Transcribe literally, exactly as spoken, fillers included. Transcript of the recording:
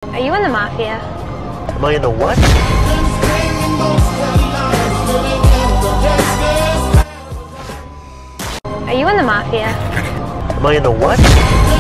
Are you in the mafia? Am I in the what? Are you in the mafia? Am I in the what?